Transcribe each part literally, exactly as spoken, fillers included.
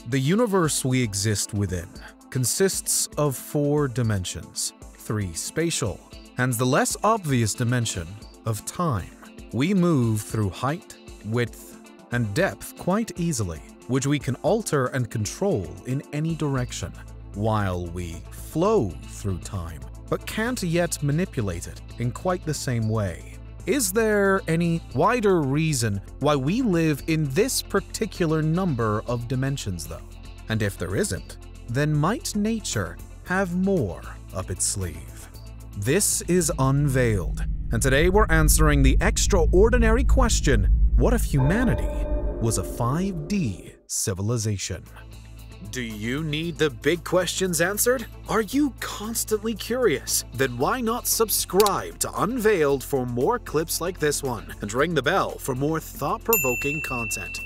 The universe we exist within consists of four dimensions, three spatial, and the less obvious dimension of time. We move through height, width, and depth quite easily, which we can alter and control in any direction, while we flow through time, but can't yet manipulate it in quite the same way. Is there any wider reason why we live in this particular number of dimensions, though? And if there isn't, then might nature have more up its sleeve? This is Unveiled, and today we're answering the extraordinary question, what if humanity was a five D civilization? Do you need the big questions answered? Are you constantly curious? Then why not subscribe to Unveiled for more clips like this one, and ring the bell for more thought-provoking content.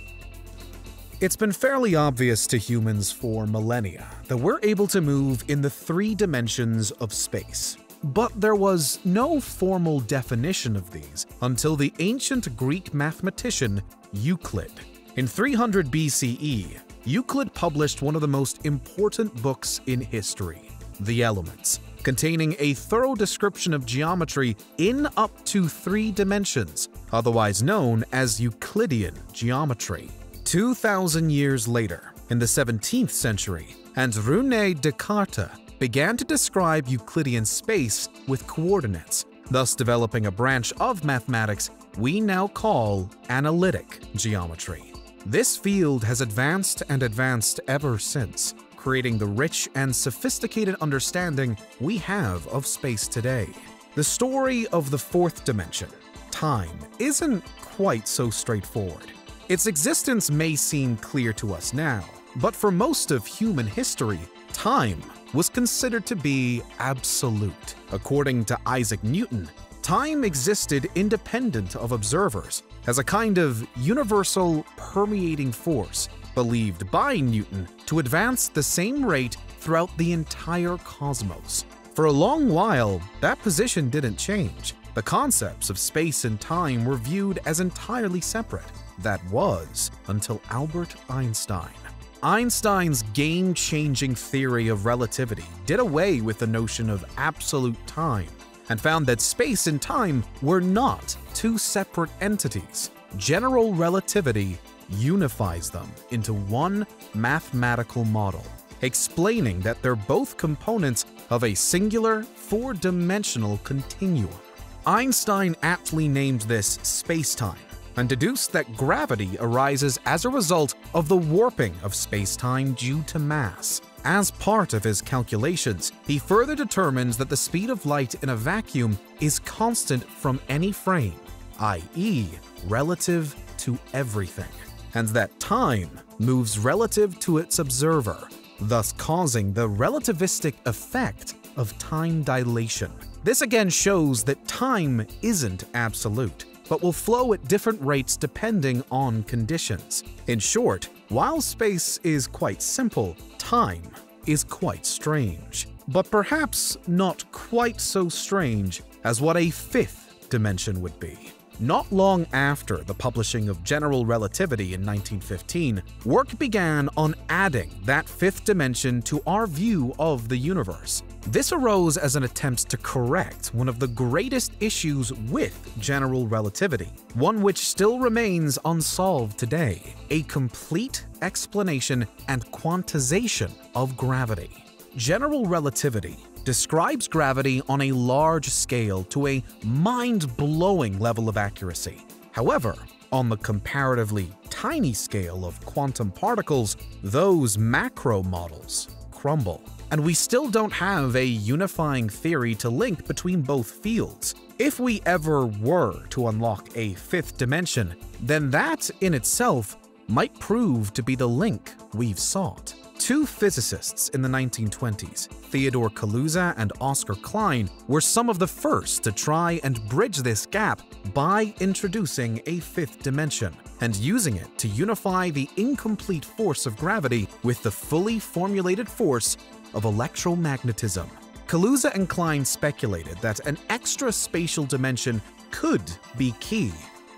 It's been fairly obvious to humans for millennia that we're able to move in the three dimensions of space. But there was no formal definition of these until the ancient Greek mathematician Euclid. In three hundred B C E, Euclid published one of the most important books in history, The Elements, containing a thorough description of geometry in up to three dimensions, otherwise known as Euclidean geometry. two thousand years later, in the seventeenth century, and René Descartes began to describe Euclidean space with coordinates, thus developing a branch of mathematics we now call analytic geometry. This field has advanced and advanced ever since, creating the rich and sophisticated understanding we have of space today. The story of the fourth dimension, time, isn't quite so straightforward. Its existence may seem clear to us now, but for most of human history, time was considered to be absolute. According to Isaac Newton, time existed independent of observers, as a kind of universal permeating force, believed by Newton to advance the same rate throughout the entire cosmos. For a long while, that position didn't change. The concepts of space and time were viewed as entirely separate. That was until Albert Einstein. Einstein's game-changing theory of relativity did away with the notion of absolute time, and found that space and time were not two separate entities. General relativity unifies them into one mathematical model, explaining that they're both components of a singular, four-dimensional continuum. Einstein aptly named this space-time, and deduced that gravity arises as a result of the warping of space-time due to mass. As part of his calculations, he further determines that the speed of light in a vacuum is constant from any frame, that is, relative to everything, and that time moves relative to its observer, thus causing the relativistic effect of time dilation. This again shows that time isn't absolute, but will flow at different rates depending on conditions. In short, while space is quite simple, time is quite strange. But perhaps not quite so strange as what a fifth dimension would be. Not long after the publishing of General Relativity in nineteen fifteen, work began on adding that fifth dimension to our view of the universe. This arose as an attempt to correct one of the greatest issues with general relativity, one which still remains unsolved today: a complete explanation and quantization of gravity. General relativity describes gravity on a large scale to a mind-blowing level of accuracy. However, on the comparatively tiny scale of quantum particles, those macro models crumble, and we still don't have a unifying theory to link between both fields. If we ever were to unlock a fifth dimension, then that in itself might prove to be the link we've sought. Two physicists in the nineteen twenties, Theodore Kaluza and Oscar Klein, were some of the first to try and bridge this gap by introducing a fifth dimension and using it to unify the incomplete force of gravity with the fully formulated force of electromagnetism. Kaluza and Klein speculated that an extra spatial dimension could be key,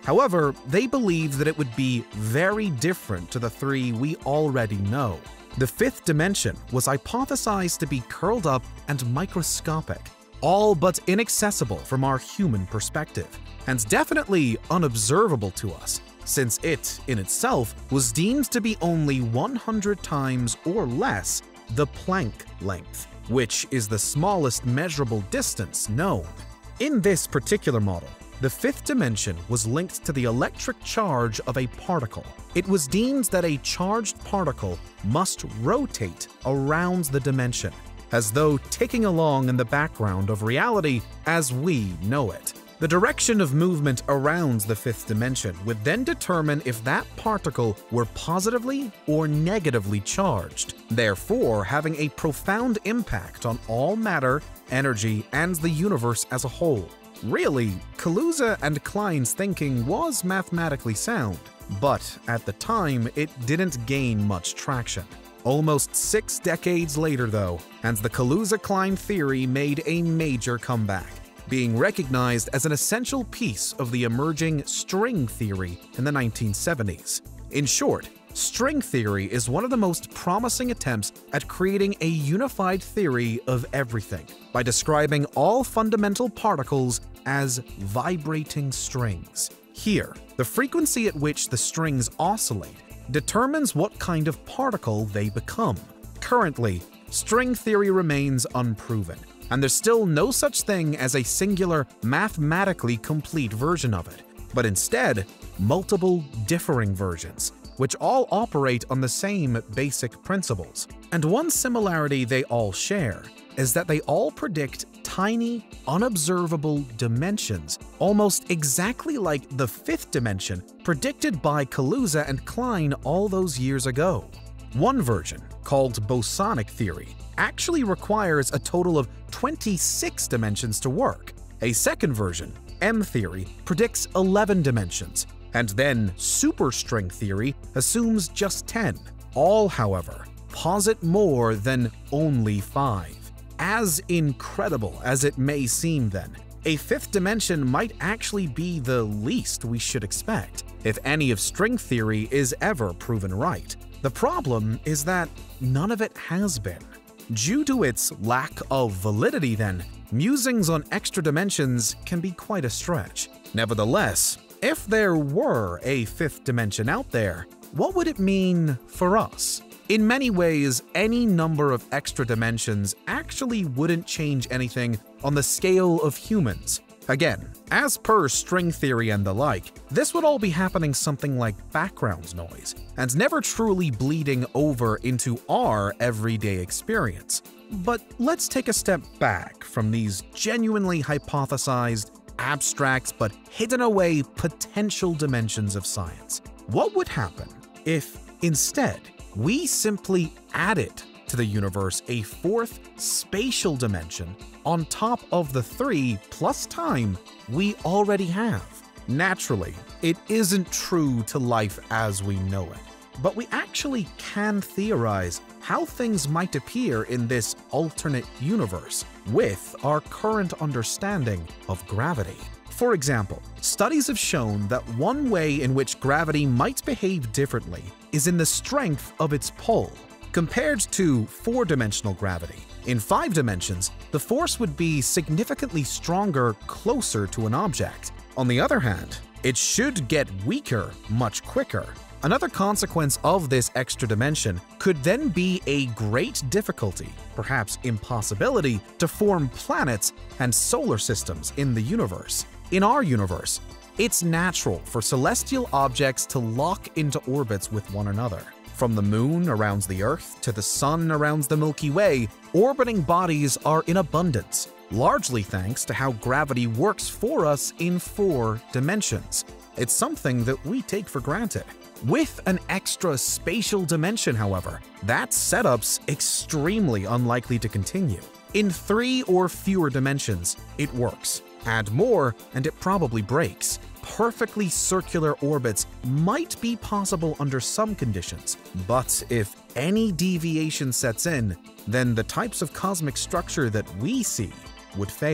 However, they believed that it would be very different to the three we already know. The fifth dimension was hypothesized to be curled up and microscopic, all but inaccessible from our human perspective, and definitely unobservable to us, since it, in itself, was deemed to be only one hundred times or less the Planck length, which is the smallest measurable distance known. In this particular model, the fifth dimension was linked to the electric charge of a particle. It was deemed that a charged particle must rotate around the dimension, as though ticking along in the background of reality as we know it. The direction of movement around the fifth dimension would then determine if that particle were positively or negatively charged, therefore having a profound impact on all matter, energy, and the universe as a whole. Really, Kaluza and Klein's thinking was mathematically sound, but at the time it didn't gain much traction. Almost six decades later though, and the Kaluza-Klein theory made a major comeback, being recognized as an essential piece of the emerging string theory in the nineteen seventies. In short, string theory is one of the most promising attempts at creating a unified theory of everything by describing all fundamental particles as vibrating strings. Here, the frequency at which the strings oscillate determines what kind of particle they become. Currently, string theory remains unproven, and there's still no such thing as a singular, mathematically complete version of it, but instead, multiple differing versions, which all operate on the same basic principles. And one similarity they all share is that they all predict tiny, unobservable dimensions, almost exactly like the fifth dimension predicted by Kaluza and Klein all those years ago. One version, called bosonic theory, actually requires a total of twenty-six dimensions to work. A second version, M theory, predicts eleven dimensions, and then superstring theory assumes just ten. All, however, posit more than only five. As incredible as it may seem then, a fifth dimension might actually be the least we should expect, if any of string theory is ever proven right. The problem is that none of it has been. Due to its lack of validity then, musings on extra dimensions can be quite a stretch. Nevertheless, if there were a fifth dimension out there, what would it mean for us? In many ways, any number of extra dimensions actually wouldn't change anything on the scale of humans. Again, as per string theory and the like, this would all be happening something like background noise, and never truly bleeding over into our everyday experience. But let's take a step back from these genuinely hypothesized, abstract but hidden away potential dimensions of science. What would happen if, instead, we simply added to the universe a fourth spatial dimension on top of the three plus time we already have? Naturally, it isn't true to life as we know it, but we actually can theorize how things might appear in this alternate universe with our current understanding of gravity. For example, studies have shown that one way in which gravity might behave differently is in the strength of its pull, compared to four-dimensional gravity. In five dimensions, the force would be significantly stronger closer to an object. On the other hand, it should get weaker much quicker. Another consequence of this extra dimension could then be a great difficulty, perhaps impossibility, to form planets and solar systems in the universe. In our universe, it's natural for celestial objects to lock into orbits with one another. From the moon around the Earth to the sun around the Milky Way, orbiting bodies are in abundance, largely thanks to how gravity works for us in four dimensions. It's something that we take for granted. With an extra spatial dimension, however, that setup's extremely unlikely to continue. In three or fewer dimensions, it works. Add more, and it probably breaks. Perfectly circular orbits might be possible under some conditions, but if any deviation sets in, then the types of cosmic structure that we see would fail.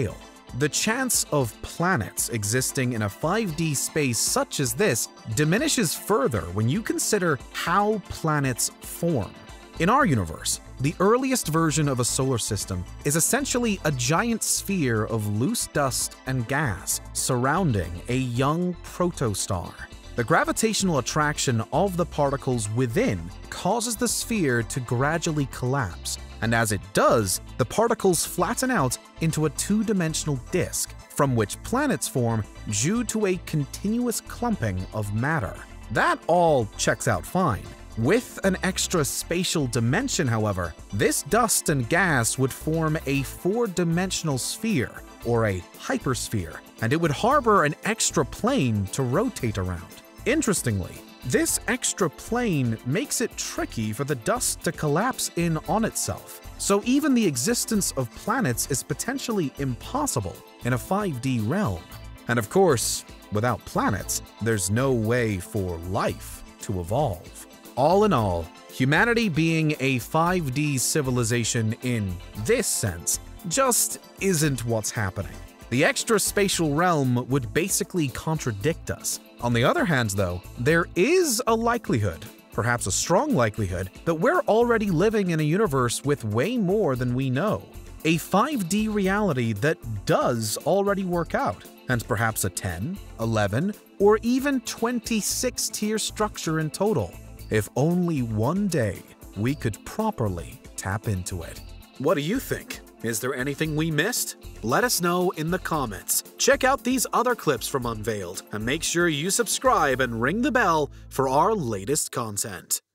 The chance of planets existing in a five D space such as this diminishes further when you consider how planets form. In our universe, the earliest version of a solar system is essentially a giant sphere of loose dust and gas surrounding a young protostar. The gravitational attraction of the particles within causes the sphere to gradually collapse, and as it does, the particles flatten out into a two-dimensional disk, from which planets form due to a continuous clumping of matter. That all checks out fine. With an extra spatial dimension, however, this dust and gas would form a four-dimensional sphere, or a hypersphere, and it would harbor an extra plane to rotate around. Interestingly, this extra plane makes it tricky for the dust to collapse in on itself, so even the existence of planets is potentially impossible in a five D realm. And of course, without planets, there's no way for life to evolve. All in all, humanity being a five D civilization in this sense just isn't what's happening. The extra spatial realm would basically contradict us. On the other hand, though, there is a likelihood, perhaps a strong likelihood, that we're already living in a universe with way more than we know. A five D reality that does already work out, and perhaps a ten, eleven, or even twenty-six tier structure in total. If only one day we could properly tap into it. What do you think? Is there anything we missed? Let us know in the comments. Check out these other clips from Unveiled, and make sure you subscribe and ring the bell for our latest content.